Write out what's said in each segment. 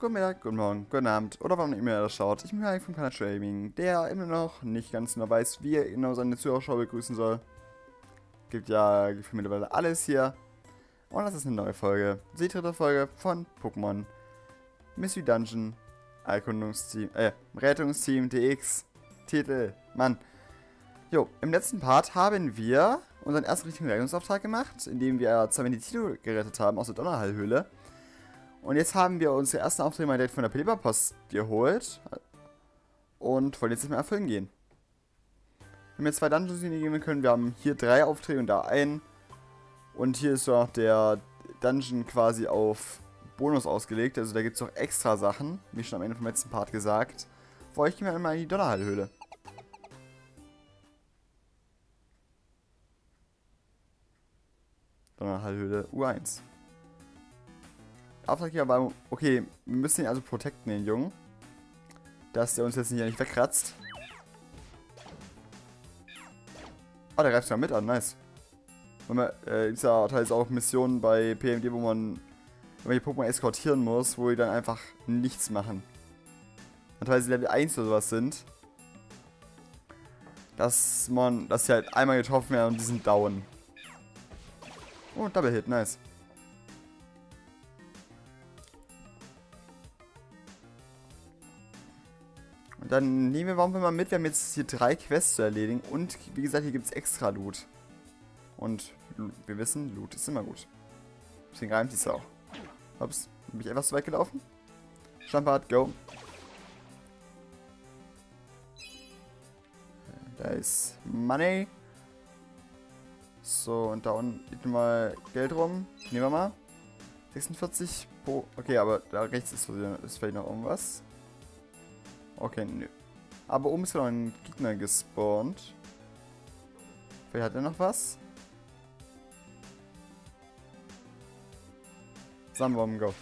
guten Mittag, guten Morgen, guten Abend oder wann immer ihr das schaut. Ich bin Mike von Kanal Shaming, der immer noch nicht ganz genau weiß, wie er genau seine Zuschauer begrüßen soll. Gibt ja mittlerweile alles hier. Und das ist eine neue Folge. Die dritte Folge von Pokémon Mystery Dungeon Erkundungsteam, Rettungsteam DX. Titel, Mann. Jo, im letzten Part haben wir unseren ersten richtigen Rettungsauftrag gemacht, indem wir Zamentito gerettet haben aus der Donnerhallhöhle. Und jetzt haben wir unsere ersten Aufträge mal direkt von der Pelipa-Post geholt. Und wollen jetzt nicht mehr erfüllen gehen. Wir haben jetzt 2 Dungeons, die wir gehen können. Wir haben hier 3 Aufträge und da einen. Und hier ist auch der Dungeon quasi auf Bonus ausgelegt. Also da gibt es auch extra Sachen, wie schon am Ende vom letzten Part gesagt. Für euch gehen wir einmal in die Donnerhallhöhle. Donnerhallhöhle U1. Auftraggeber war, okay, wir müssen ihn also protecten, den Jungen. Dass der uns jetzt nicht wegkratzt. Ah, der greift sogar mit an, nice. Ist ja teilweise auch Missionen bei PMD, wo man die Pokémon eskortieren muss, wo die dann einfach nichts machen. Und teilweise Level 1 oder sowas sind. Dass sie halt einmal getroffen werden und die sind down. Oh, Double Hit, nice. Und dann nehmen wir warum mal mit, wir haben jetzt hier 3 Quests zu erledigen und wie gesagt, hier gibt es extra Loot. Und wir wissen, Loot ist immer gut. Deswegen reimt es auch. Ups, bin ich etwas zu weit gelaufen? Stampart, go. Da ist Money. So, und da unten liegt mal Geld rum. Nehmen wir mal. 46 pro. Okay, aber da rechts ist vielleicht noch irgendwas. Okay, nö. Aber oben ist noch ein Gegner gespawnt. Vielleicht hat er noch was. Sandbomben, go.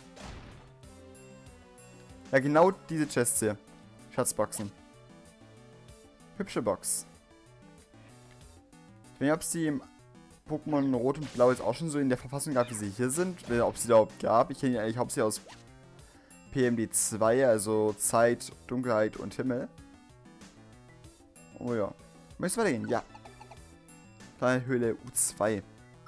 Ja, genau diese Chests hier. Schatzboxen. Hübsche Box. Ich weiß nicht, ob es die im Pokémon Rot und Blau jetzt auch schon so in der Verfassung gab, wie sie hier sind. Ob es die überhaupt gab. Ich kenne die eigentlich hauptsächlich aus PMD 2, also Zeit, Dunkelheit und Himmel. Oh ja. Möchtest du weitergehen? Ja. Höhle U2.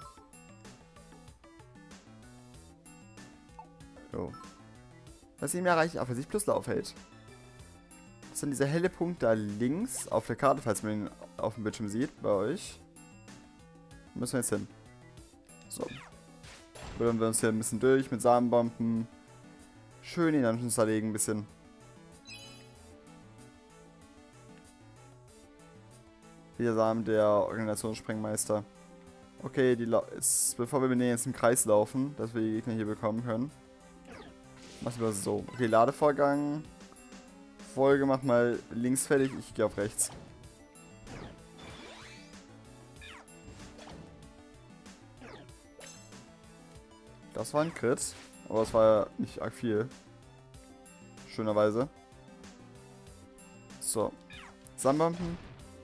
Jo. Was ihm erreicht, auf der sich plus aufhält. Das ist dann dieser helle Punkt da links auf der Karte, falls man ihn auf dem Bildschirm sieht, bei euch. Wo müssen wir jetzt hin? So. Bildern wir uns hier ein bisschen durch mit Samenbomben. Schön in den Dungeons zerlegen ein bisschen. Hier Samen der Organisationssprengmeister. Okay, bevor wir mit denen jetzt im Kreis laufen, dass wir die Gegner hier bekommen können. Machen wir so. Okay, Ladevorgang. Folge, mach mal links fertig, ich gehe auf rechts. Das war ein Crit, aber es war ja nicht arg viel. Schönerweise. So. Sandbomben.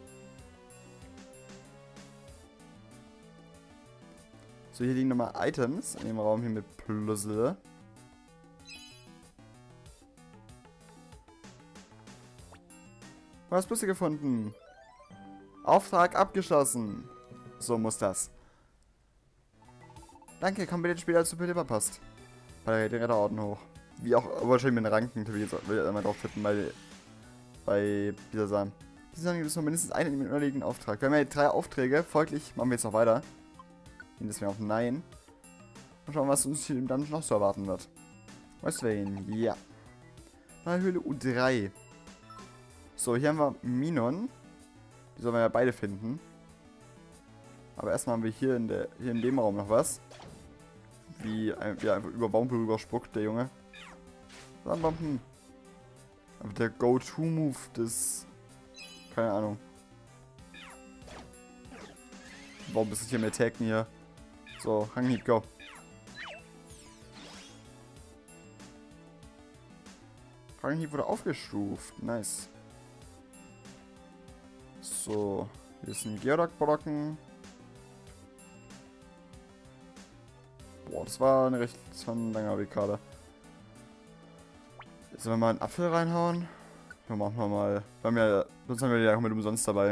So, hier liegen nochmal Items in dem Raum hier mit Puzzle. Du hast Busse gefunden. Auftrag abgeschlossen. So muss das. Danke, komm bitte später zu Pelipa-Post. Bei der Retterorden hoch. Wie auch wahrscheinlich mit den Ranken, will ich einmal drauf tippen bei dieser Samen. Diese Samen gibt es noch mindestens einen in dem unterliegenden Auftrag. Wir haben ja 3 Aufträge, folglich machen wir jetzt noch weiter. Gehen deswegen auf Nein. Und schauen, was uns hier im Dungeon noch zu erwarten wird. Weißt du wen? Ja. Höhle U3. So, hier haben wir Minon. Die sollen wir ja beide finden. Aber erstmal haben wir hier in dem Raum noch was. Wie er einfach über Baumbrühe rüberspuckt, der Junge. Sandbomben. Aber der Go-To-Move des... Keine Ahnung. Warum bist du hier mit Attacken hier? So, Hanghieb, go. Hanghieb wurde aufgestuft. Nice. So, hier ist ein Geoduck-Brocken. Boah, das war ein langer Weg gerade. Sollen wir mal einen Apfel reinhauen? Ja, machen wir mal. Sonst haben wir ja komplett umsonst dabei.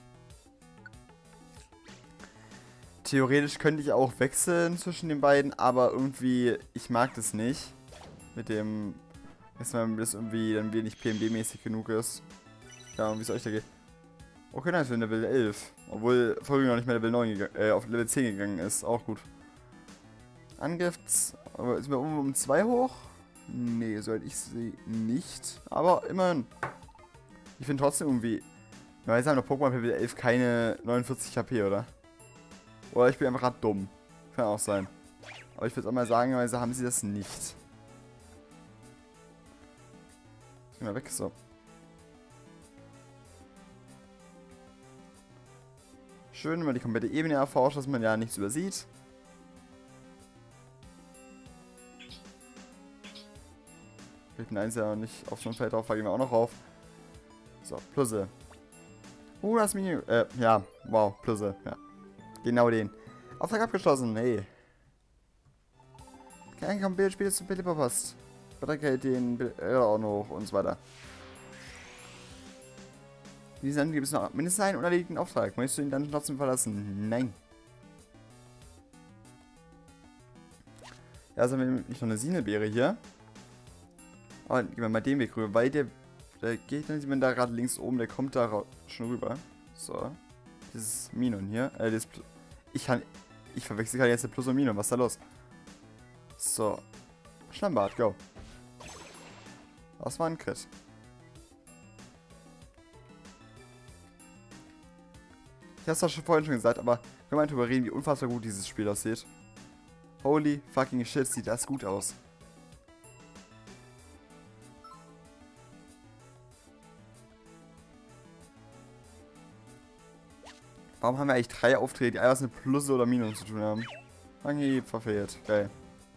Theoretisch könnte ich auch wechseln zwischen den beiden, aber irgendwie, ich mag das nicht. Mit dem, dass das irgendwie dann wieder nicht PMB-mäßig genug ist. Ja, und wie es euch da geht. Okay, nice, wir sind Level 11. Obwohl Folge noch nicht mehr Level 9 auf Level 10 gegangen ist. Auch gut. Angriffs. Aber sind wir um 2 hoch? Nee, soweit ich sehe nicht. Aber immerhin. Ich finde trotzdem irgendwie. Ja, jetzt haben noch Pokémon Level 11 keine 49 HP, oder? Oder ich bin einfach gerade dumm. Kann auch sein. Aber ich würde auch mal sagen, also haben sie das nicht. Geh mal weg, so. Schön, wenn man die komplette Ebene erforscht, dass man ja nichts übersieht. Ich bin eins ja noch nicht auf so einem Feld drauf, gehen wir auch noch rauf. So, Plusse. Das Mini. Ja, wow, Plusse, ja. Genau den. Auftrag abgeschlossen, hey. Kein Bild spielt zum Bilder passt. Battergeld den auch noch und so weiter. Wie sind gibt es noch mindestens einen unerledigten Auftrag? Möchtest du ihn dann trotzdem verlassen? Nein. Ja, also haben wir nämlich noch eine Sinelbeere hier. Aber gehen wir mal den Weg rüber, weil der Gegner, sieht man da gerade links oben, der kommt da schon rüber. So. Dieses Minon hier. Ich verwechsel gerade jetzt der Plus und Minon. Was ist da los? So. Schlammbad, go. Das war ein Crit. Ich hab's doch schon vorhin gesagt, aber können wir mal drüber reden, wie unfassbar gut dieses Spiel aussieht. Holy fucking shit, sieht das gut aus. Warum haben wir eigentlich 3 Aufträge, die alles mit Plus oder Minus zu tun haben? Anhieb, verfehlt. Geil.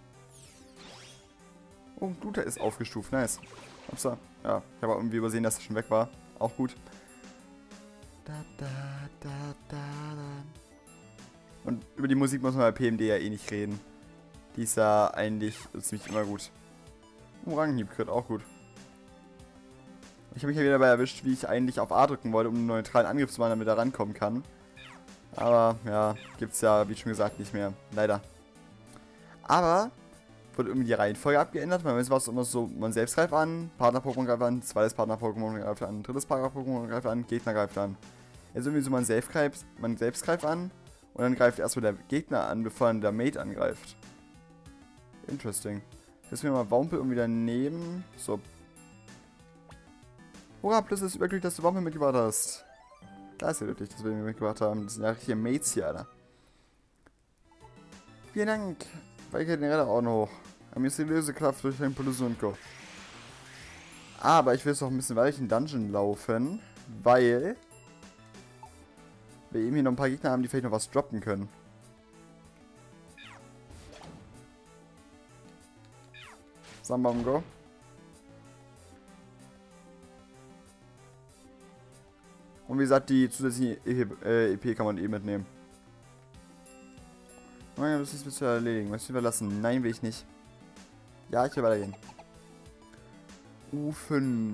Oh, Gluter ist aufgestuft. Nice. Upsa. Ja, ich habe irgendwie übersehen, dass er schon weg war. Auch gut. Und über die Musik muss man bei PMD ja eh nicht reden. Die ist ja eigentlich ziemlich immer gut. Orangenhieb-Crit, auch gut. Ich habe mich ja wieder dabei erwischt, wie ich eigentlich auf A drücken wollte, um einen neutralen Angriff zu machen, damit er rankommen kann. Aber, ja, gibt's ja, wie schon gesagt, nicht mehr. Leider. Aber, wurde irgendwie die Reihenfolge abgeändert. Bei mir war es immer so, man selbst greift an, Partner-Pokémon greift an, zweites Partner-Pokémon greift an, drittes Partner-Pokémon greift an, Gegner greift an. Jetzt irgendwie so, man selbst greift an und dann greift erstmal der Gegner an, bevor dann der Mate angreift. Interesting. Jetzt mir mal Wampel irgendwie daneben. So. Hurra, plus ist wirklich, dass du Wampel mitgebracht hast. Da ist ja wirklich, dass wir ihn mitgebracht haben. Das sind ja richtige Mates hier, Alter. Vielen Dank. Weil ich den Räder auch noch hoch. Eine mysteriöse Kraft durch den Plus und Co. Aber ich will jetzt noch ein bisschen weiter in den Dungeon laufen, weil wir eben hier noch ein paar Gegner haben, die vielleicht noch was droppen können. Sambam, go. Und wie gesagt, die zusätzliche EP kann man eh mitnehmen. Nein, das ist zu erledigen. Möchtest du überlassen? Nein, will ich nicht. Ja, ich will weitergehen. U5.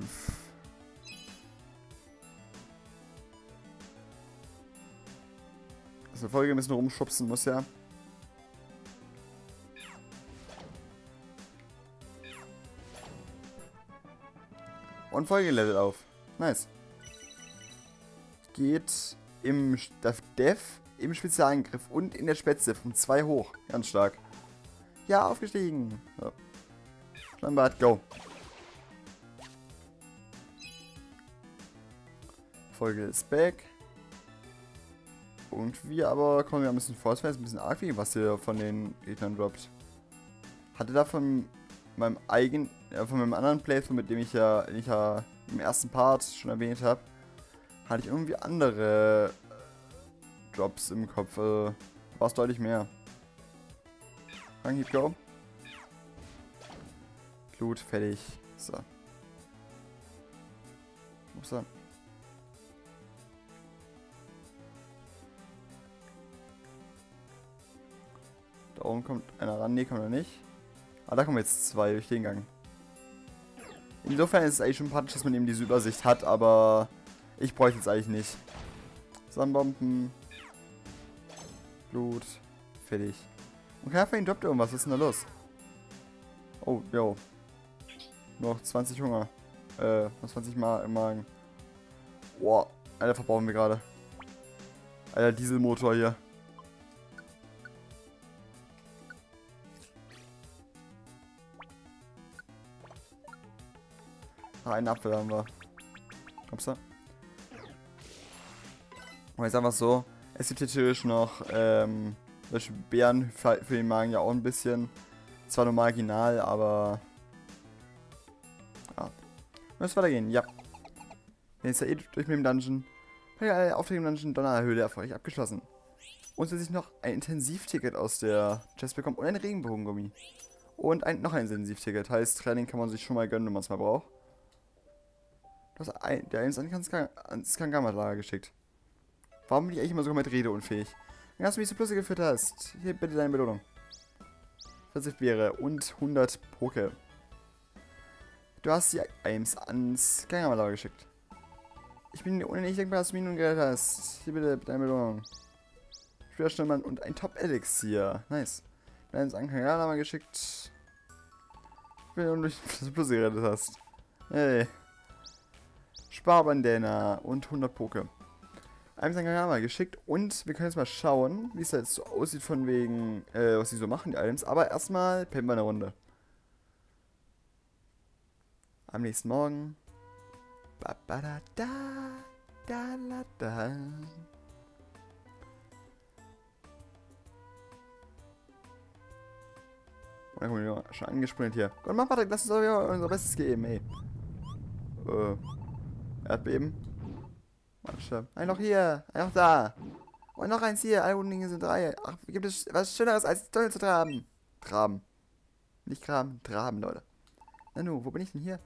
Dass eine Folge ein bisschen rumschubsen muss, ja. Und Folgelevel auf. Nice. Geht im Def, im Spezialangriff und in der Spätze von 2 hoch. Ganz stark. Ja, aufgestiegen. So. Schlammbad, go. Folge ist back. Und wir aber kommen ja ein bisschen vor, es wäre jetzt ein bisschen arg wie, was ihr von den Gegnern droppt. Hatte da von meinem anderen Playthrough, mit dem ich ja im ersten Part schon erwähnt habe, hatte ich irgendwie andere Drops im Kopf. War es deutlich mehr. Ranghieb, go. Glut, fertig. So. Upsa. Da oben kommt einer ran. Nee, kommt er nicht. Ah, da kommen jetzt 2 durch den Gang. Insofern ist es eigentlich schon praktisch, dass man eben diese Übersicht hat, aber ich bräuchte es eigentlich nicht. Sonnenbomben. Blut. Fertig. Und keiner von ihnen droppt irgendwas. Was ist denn da los? Oh, yo. Noch 20 Hunger. Noch 20 Mal im Magen. Boah. Alter, verbrauchen wir gerade. Alter, Dieselmotor hier. Ah, einen Apfel haben wir. Upsa. Und jetzt einfach so. Es gibt hier theoretisch noch, welche Beeren für den Magen ja auch ein bisschen. Zwar nur marginal, aber. Ja. Müssen weitergehen, ja. Wenn jetzt ja eh durch mit dem Dungeon. Alle Aufträge im Dungeon Donnerhöhle erfolgreich abgeschlossen. Und zusätzlich noch ein Intensivticket aus der Chest bekommen und ein Regenbogengummi. Und noch ein Intensivticket. Heißt, Training kann man sich schon mal gönnen, wenn man es mal braucht. Der eins ans Kangamalager geschickt. Warum bin ich eigentlich immer so komplett redeunfähig? Dann hast du mich zu Plusse geführt hast. Hier bitte deine Belohnung. 40 Beere und 100 Poke. Du hast die Eins ans Kangamalager geschickt. Ich bin unendlich dankbar, dass du mich nun gerettet hast. Hier bitte deine Belohnung. Spielerstürmann und ein Top-Elixier. Nice. Du hast an Kangamalager geschickt. Ich bin nur durch das Plus gerettet hast. Hey. Sparbandana und 100 Poke. Einem Sangarama geschickt und wir können jetzt mal schauen, wie es da jetzt so aussieht von wegen, was die so machen, die Items. Aber erstmal pennen wir eine Runde. Am nächsten Morgen. Ba, ba, da, da, da, la, da. Und dann kommen wir schon angesprintet hier. Gott, mach Patrick, lass uns doch unser Bestes geben, ey. Erdbeben. Manche. Ein noch hier, ein noch da. Und noch eins hier, alle guten Dinge sind drei. Ach, gibt es was Schöneres als Tunnel zu traben? Traben. Nicht graben, traben, Leute. Nanu, wo bin ich denn hier?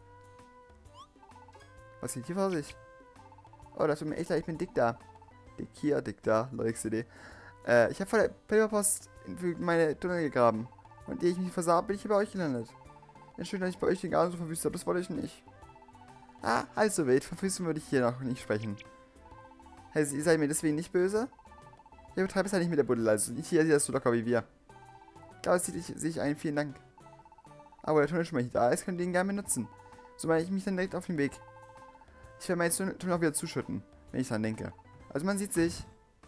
Was geht hier vor sich? Oh, das tut mir echt leid, ich bin dick da. Dick hier, dick da, Leute. Ich habe vor der Paperpost für meine Tunnel gegraben. Und ehe ich mich versah, bin ich hier bei euch gelandet. Schön, dass ich bei euch den Garten so verwüstet habe, das wollte ich nicht. Ah, also wild, verwüsten würde ich hier noch nicht sprechen. Hey, ihr seid mir deswegen nicht böse? Ihr betreibt es ja nicht mit der Buddel, also nicht hier das so locker wie wir. Ich glaube, das sehe ich ein, vielen Dank. Aber der Tunnel schon mal nicht da ist, könnt ihr ihn gerne benutzen. So mache ich mich dann direkt auf den Weg. Ich werde meinen Tunnel auch wieder zuschütten, wenn ich dran denke. Also man sieht sich.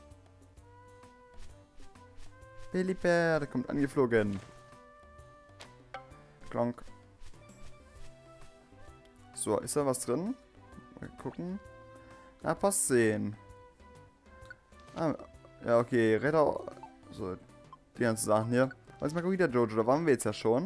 Billy Bear, der kommt angeflogen. Klonk. So, ist da was drin? Mal gucken. Na, Post sehen. Ah, ja, okay. Retter. So, die ganzen Sachen hier. Was ist Margarita Dojo? Da waren wir jetzt ja schon.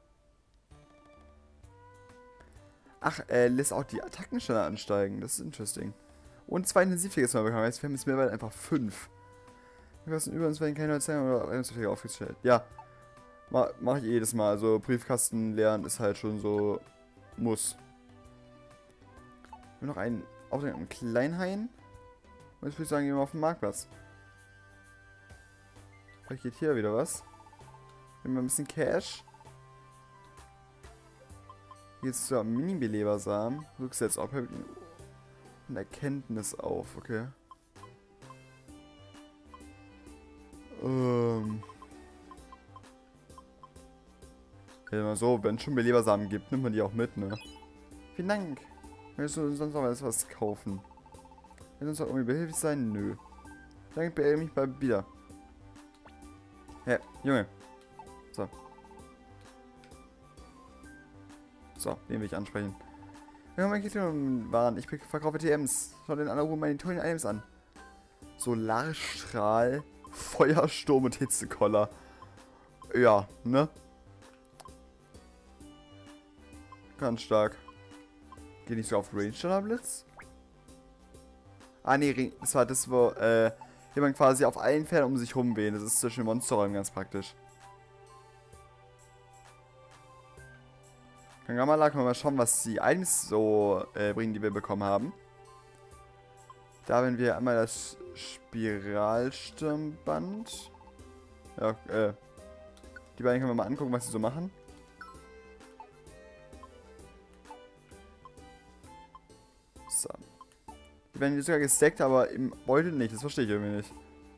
Ach, lässt auch die Attacken schneller ansteigen. Das ist interesting. Und 2 Intensivtickets mal bekommen. Jetzt wir haben es mittlerweile einfach 5. Wir müssen über uns werden keine neuen Zeichen oder Reinigungsverträge aufgestellt. Ja. Mach ich jedes Mal. Also Briefkasten lernen ist halt schon so. Muss. Wir haben noch einen Auftrag im Kleinhain. Und jetzt würde ich sagen, gehen wir auf den Marktplatz. Vielleicht geht hier wieder was. Nehmen wir ein bisschen Cash. Hier ist so ein Mini-Belebersamen. Rücksetzt auch und Erkenntnis auf, okay. Ja, mal so, wenn es schon Belebersamen gibt, nimmt man die auch mit, ne? Vielen Dank. Willst du sonst noch was kaufen? Willst du uns auch irgendwie behilflich sein? Nö. Danke, beeile mich bald wieder. Hä, Junge. So. So, den will ich ansprechen. Ja, mein Kriterium waren, ich verkaufe TMs. Schau den anderen meine tollen Items an. Solarstrahl, Feuersturm und Hitzekoller. Ja, ne? Ganz stark. Geht nicht so auf Range Blitz? Ah, nee, das war das, wo, jemand quasi auf allen Pferden um sich rumwehen. Das ist zwischen den Monsterräumen ganz praktisch. Dann können wir mal schauen, was die Items so bringen, die wir bekommen haben. Da haben wir einmal das Spiralstirnband. Ja, die beiden können wir mal angucken, was sie so machen. So. Die werden jetzt sogar gestackt, aber im Beutel nicht. Das verstehe ich irgendwie nicht.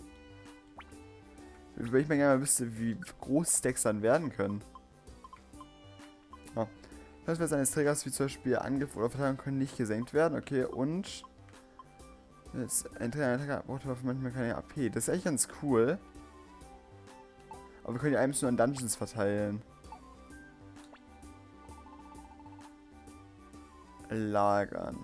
Wenn ich mir gerne mal wüsste, wie groß Stacks dann werden können. Ja. Das heißt, eines Triggers wie zum Beispiel Angriff oder Verteidigung können nicht gesenkt werden. Okay, und jetzt ein Trigger braucht aber manchmal keine AP. Das ist echt ganz cool. Aber wir können die Items nur an Dungeons verteilen. Lagern.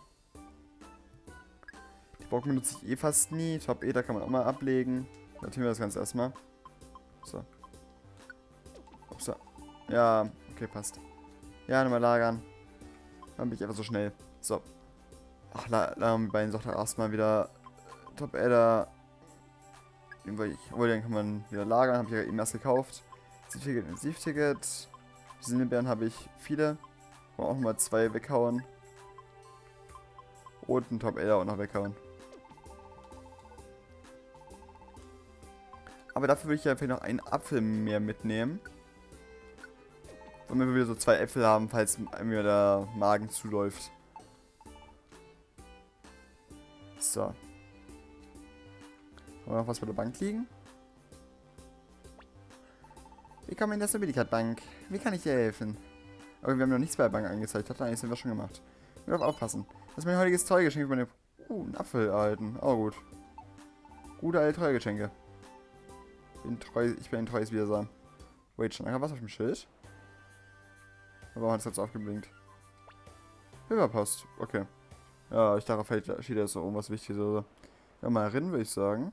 Die Brocken benutze ich eh fast nie. Top Ether kann man auch mal ablegen. Notieren wir das Ganze erstmal. So. Upsa. Ja, okay, passt. Ja, nochmal lagern. Dann bin ich einfach so schnell. So. Ach, lagern wir beiden doch erstmal wieder Top Ether. Obwohl, dann kann man wieder lagern. Habe ich ja eben erst gekauft. Sieve-Ticket. Silberbeeren habe ich viele. Kann auch nochmal 2 weghauen. Und ein Top Ether auch noch weghauen. Aber dafür würde ich ja vielleicht noch einen Apfel mehr mitnehmen. Damit wir wieder so 2 Äpfel haben, falls mir der Magen zuläuft. So. Haben wir noch was bei der Bank liegen? Willkommen in der Stabilität-Bank. Wie kann ich dir helfen? Aber wir haben noch nichts bei der Bank angezeigt. Das haben wir schon gemacht. Ich muss aufpassen. Das ist mein heutiges Treugeschenk. Einen Apfel erhalten. Oh gut. Gute alte Treugeschenke. Ich bin ein treues Widersacher. Wait, schon was auf dem Schild? Warum hat es jetzt aufgeblinkt? Hilferpost. Okay. Ja, ich darauf steht jetzt so irgendwas Wichtiges oder so. Ja, mal rein, würde ich sagen.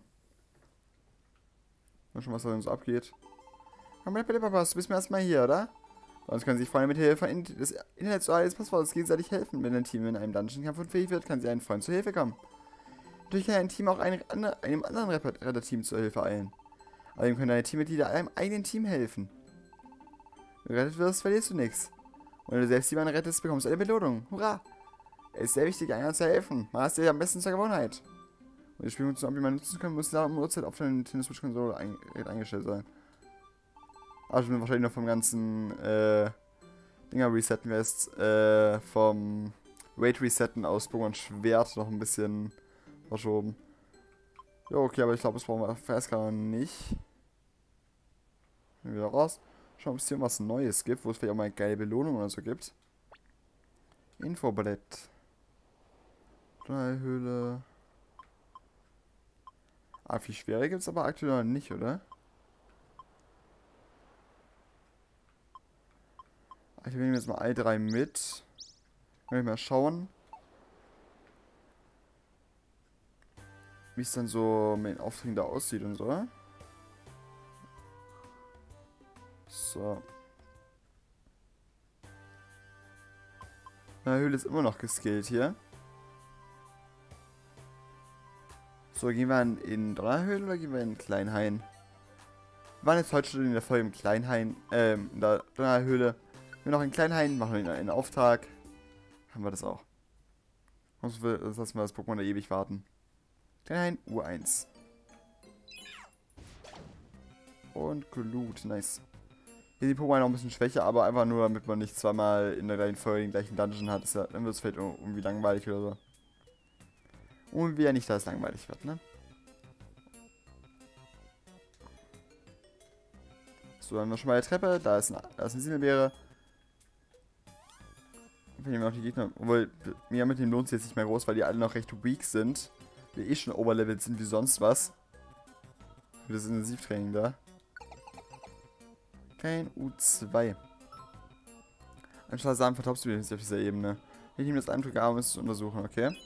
Mal schon, was da so abgeht. Komm, Hilferpost, du bist mir erstmal hier, oder? Sonst können sich Freunde mit Hilfe des Internets oder des Passwortes gegenseitig helfen. Wenn ein Team in einem Dungeon-Kampf unfähig wird, kann sie einen Freund zur Hilfe kommen. Natürlich kann ein Team auch einem anderen Retterteam zur Hilfe eilen. Außerdem können deine Teammitglieder einem eigenen Team helfen. Wenn du gerettet wirst, verlierst du nichts. Und wenn du selbst jemanden rettest, bekommst du eine Belohnung. Hurra! Es ist sehr wichtig, anderen zu helfen. Mach es dir am besten zur Gewohnheit. Und die Spielfunktion, wie man nutzen kann, muss da um Uhrzeit auf der Nintendo Switch-Konsole eingestellt sein. Also ich bin wahrscheinlich noch vom ganzen Dinger resetten, wir jetzt vom Raid Resetten aus Pokémon Schwert noch ein bisschen verschoben. Ja, okay, aber ich glaube, das brauchen wir erst gar nicht. Wieder raus. Schauen, ob es hier was Neues gibt, wo es vielleicht auch mal eine geile Belohnung oder so gibt. Infoblatt. Höhle. Ah, viel schwerer gibt es aber aktuell noch nicht, oder? Ich nehme jetzt mal all 3 mit. Kann ich mal schauen, wie es dann so mit den Aufträgen da aussieht und so. So. Na, Höhle ist immer noch geskillt hier. So, gehen wir in Donnerhöhle oder gehen wir in Kleinhain? Wir waren jetzt heute schon in der Folge im Kleinhain, in der Donnerhöhle. Wir noch in Kleinhain, machen wir einen Auftrag. Haben wir das auch. Sonst lassen wir das Pokémon da ewig warten. Kleinhain, U1. Und Glut, nice. Hier sind die Pokémon noch ein bisschen schwächer, aber einfach nur, damit man nicht zweimal in der gleichen Folge den gleichen Dungeon hat. Ja, dann wird es vielleicht irgendwie langweilig oder so. Und wie ja nicht, dass es langweilig wird, ne? So, dann haben wir schon mal die Treppe. Da ist eine Sinelbeere. Wenn wir noch die Gegner. Obwohl, mir mit dem lohnt es jetzt nicht mehr groß, weil die alle noch recht weak sind. Wir eh schon overlevelt sind wie sonst was. Für das Intensivtraining da. Kein U2. Anstatt Samen vertaubst du mich auf dieser Ebene. Ich nehme das Eindruck an, um es zu untersuchen, okay?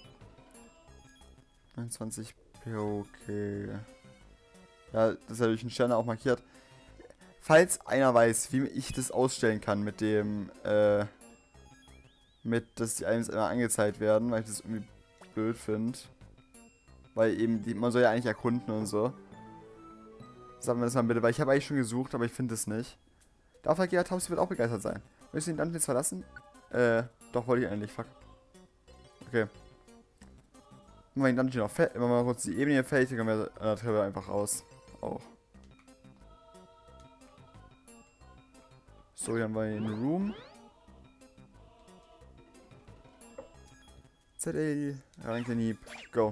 29 okay. Ja, das ist ja durch den Stern auch markiert. Falls einer weiß, wie ich das ausstellen kann mit dem, dass die Items immer angezeigt werden, weil ich das irgendwie blöd finde. Weil eben, man soll ja eigentlich erkunden und so. Sagen wir das mal bitte, weil ich habe eigentlich schon gesucht, aber ich finde es nicht. Der Auftraggeber Tausi wird auch begeistert sein. Möchtest du den Dungeon jetzt verlassen? Doch, wollte ich eigentlich, fuck. Okay. Machen wir den Dungeon noch fertig, machen wir mal kurz die Ebene hier fertig, dann können wir an der Treppe einfach raus. Auch. So, hier haben wir den Room. ZL, Rankenhieb, go.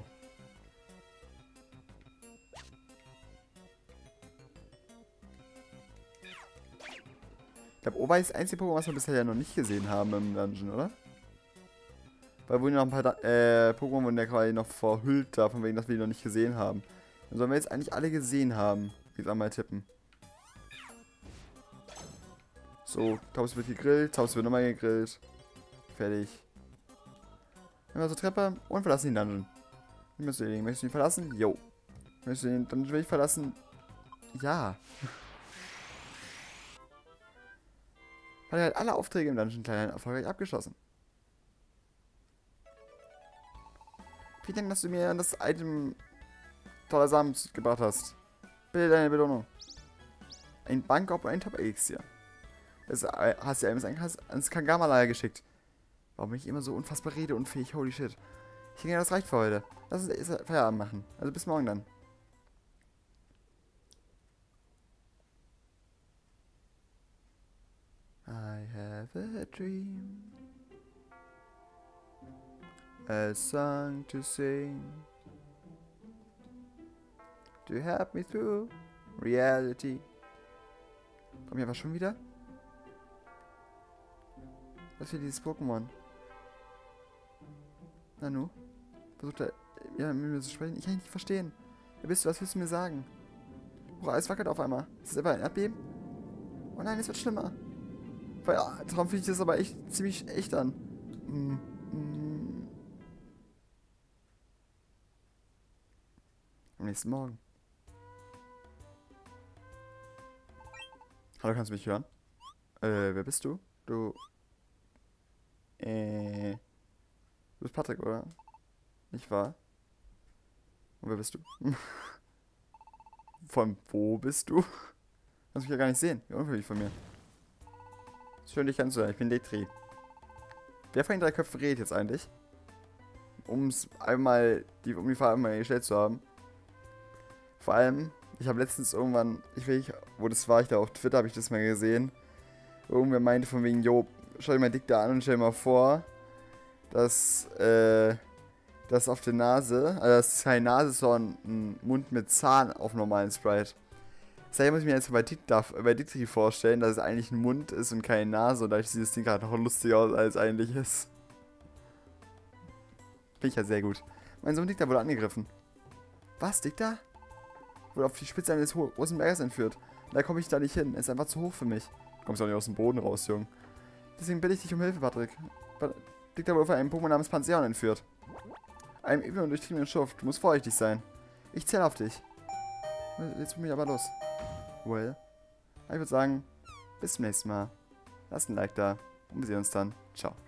Ich glaube, Oba ist das einzige Pokémon, was wir bisher ja noch nicht gesehen haben im Dungeon, oder? Weil wurden ja noch ein paar Pokémon wurden ja quasi noch verhüllt da, von wegen, dass wir die noch nicht gesehen haben. Dann sollen wir jetzt eigentlich alle gesehen haben. Jetzt einmal tippen. So, Taubs wird gegrillt, Taubs wird nochmal gegrillt. Fertig. Nehmen wir zur Treppe und verlassen den Dungeon. Wie möchtest du den? Möchtest du ihn verlassen? Jo. Möchtest du den Dungeon wirklich verlassen? Ja. Hat er halt alle Aufträge im Dungeon klein erfolgreich abgeschlossen. Vielen Dank, dass du mir das Item toller Samen gebracht hast. Bitte deine Belohnung. Ein Bankop und ein Top-Elixier. Das hast du ja ans Kangamalaya geschickt. Warum bin ich immer so unfassbar redeunfähig? Holy shit. Ich denke, das reicht für heute. Lass uns Feierabend machen. Also bis morgen dann. I have a dream. A song to sing. To help me through reality. Komm hier, was schon wieder? Was für dieses Pokémon? Nanu? Versucht er ja, mit mir zu sprechen? Ich kann ihn nicht verstehen. Wer bist du? Was willst du mir sagen? Oh, alles wackelt auf einmal. Ist das etwa ein Erdbeben? Oh nein, es wird schlimmer. Weil, ja, darum fühlt sich das aber echt ziemlich echt an. Am nächsten Morgen. Hallo, kannst du mich hören? Wer bist du? Du bist Patrick, oder? Nicht wahr? Und wer bist du? Von wo bist du? Kannst mich ja gar nicht sehen. Wie unfähig von mir. Schön, dich kennenzulernen. Ich bin Letri. Wer von den 3 Köpfen redet jetzt eigentlich? Um die Frage einmal gestellt zu haben. Vor allem, ich habe letztens irgendwann, wo das war, ich da auf Twitter, habe ich das mal gesehen. Irgendwer meinte von wegen, jo, schau dir mal dick da an und stell dir mal vor, dass das auf der Nase, also das ist keine Nase, sondern ein Mund mit Zahn auf normalen Sprite. Deshalb muss ich mir jetzt bei Ditri vorstellen, dass es eigentlich ein Mund ist und keine Nase und dadurch sieht das Ding gerade noch lustiger aus, als es eigentlich ist. Finde ich ja sehr gut. Mein Sohn Dicta wurde angegriffen. Was, Dicta? Wurde auf die Spitze eines großen Berges entführt. Da komme ich da nicht hin. Er ist einfach zu hoch für mich. Du kommst doch nicht aus dem Boden raus, Junge. Deswegen bitte ich dich um Hilfe, Patrick. Dicta wurde von einem Pokémon namens Panzeon entführt. Einem üblen und durchtriebenen Schuft. Du musst vorsichtig sein. Ich zähle auf dich. Jetzt bin ich aber los. Well. Ich würde sagen, bis zum nächsten Mal. Lasst ein Like da und wir sehen uns dann. Ciao.